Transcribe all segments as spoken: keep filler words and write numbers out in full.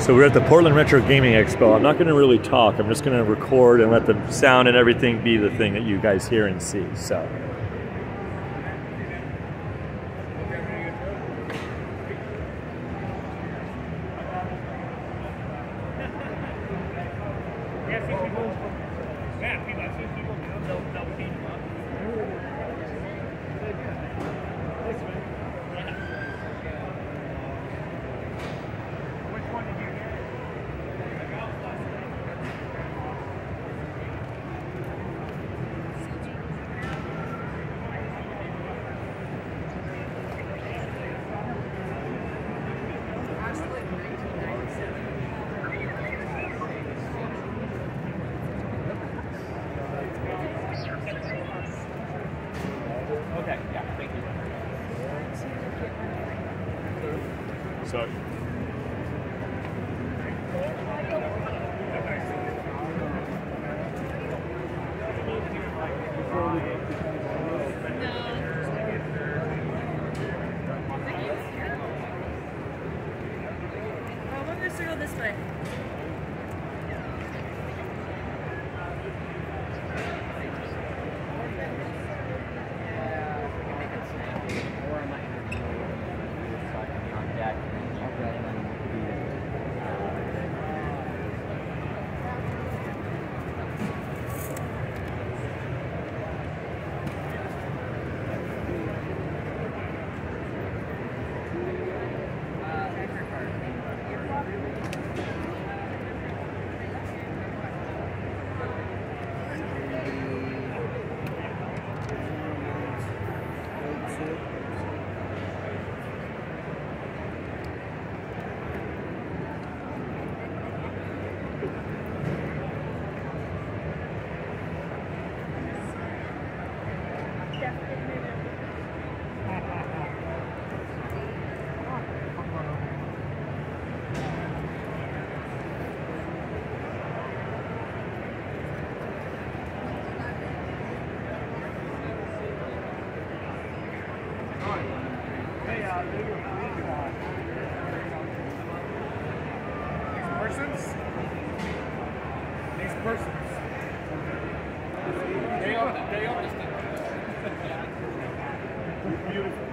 So we're at the Portland Retro Gaming Expo. I'm not going to really talk. I'm just going to record and let the sound and everything be the thing that you guys hear and see. So. Okay, yeah, thank you. So. Oh, we're gonna circle this way. Persons? These persons. They are, they are beautiful.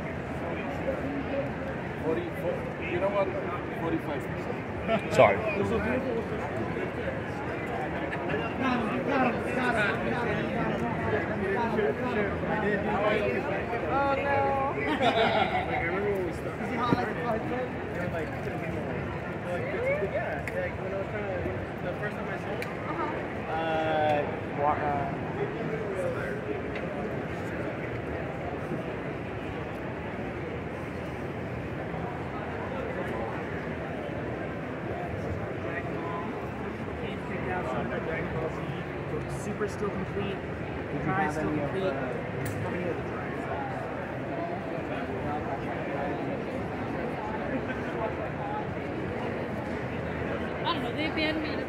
forty, forty, you know what? forty-five percent. Sorry. Oh no. Like, I remember when we started. Is he hot like a hard foot? They were like, yeah, like when I was trying to, the first time I saw it, Uh-huh. uh, wa- uh, Super still complete. Try still complete. I don't know, they abandoned me.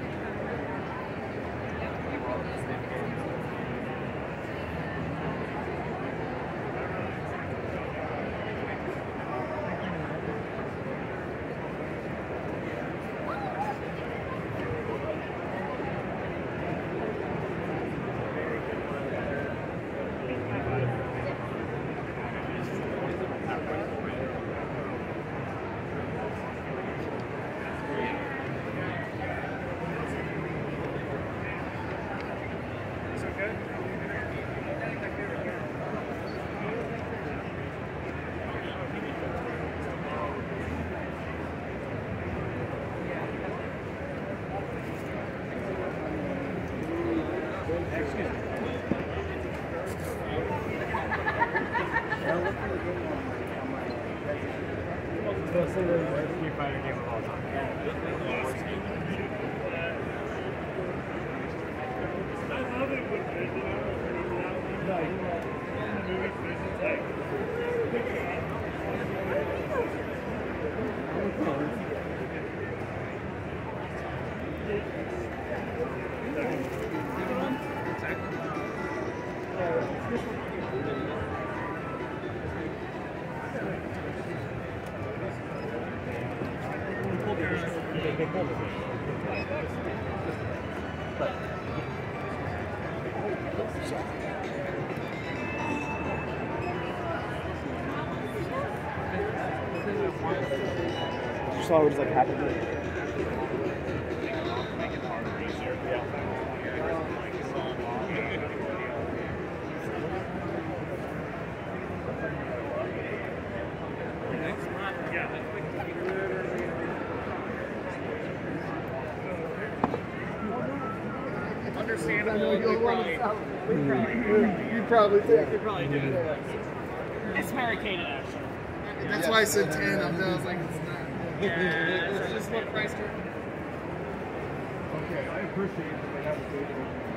Just thought it was like happy. Understandable. You probably, you probably think. You probably do. It's barricaded actually. That's why I said ten. I was like, it's not. Yeah, it's just what price tag. Okay, I appreciate that they have a table.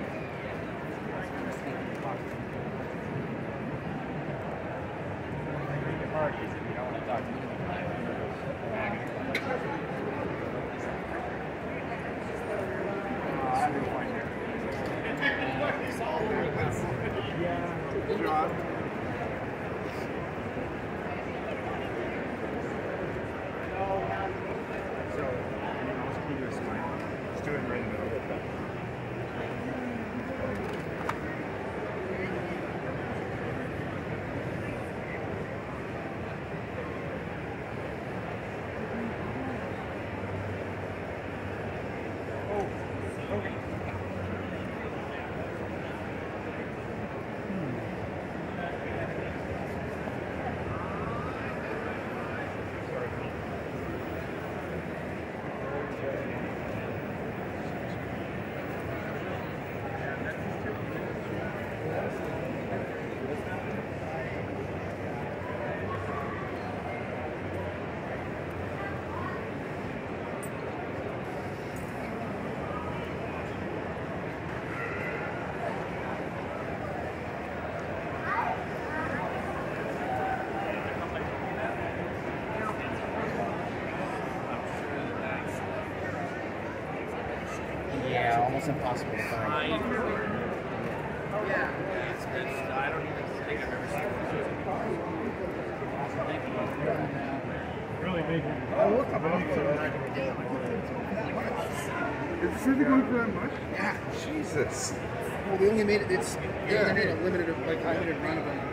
Good job. So, I'll just give you a smile. Just do it right in the middle. Yeah, almost impossible to find. Yeah, it's, it's, I don't even think I've ever seen one. Really making. Oh, look, I'm up to that. Is this really going for that much? Yeah, Jesus. Well, they only made it. It's they only made it limited of like five hundred run of them.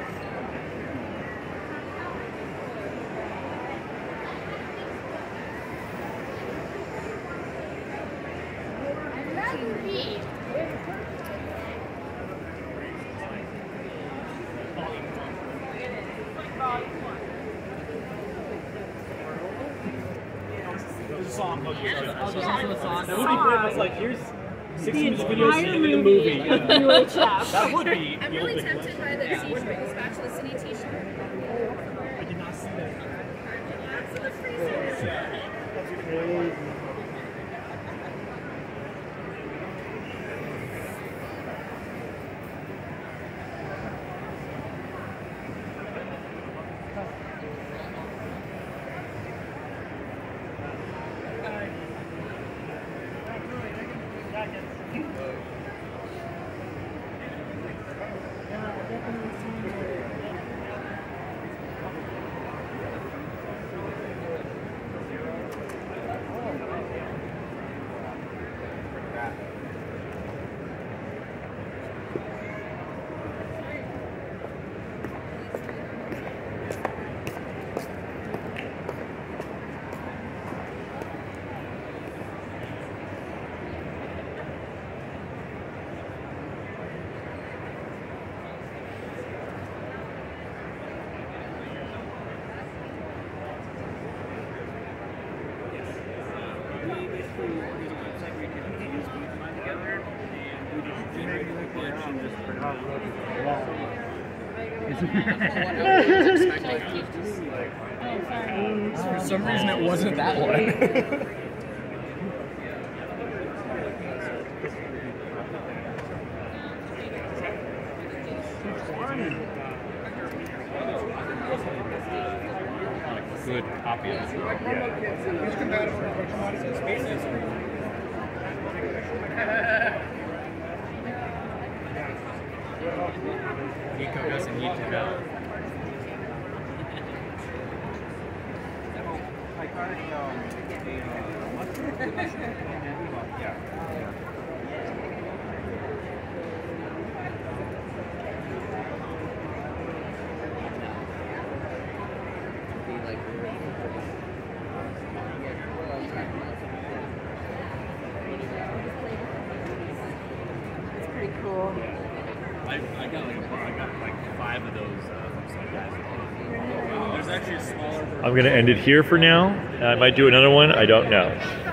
There's a song. Oh, there's also a song. That would be good. It's like, here's six music videos in a movie. That would be. I'm really tempted by the Seastrings Bachelor City t-shirt. I did not see that. That's the freezer. For some reason, it wasn't that one. Good copy of it. Nico doesn't need to know. Like, um, It's pretty cool. I, I got like a, I got like five of those uh, from some guys. There's actually a smaller version. I'm going to end it here for now. I might do another one. I don't know.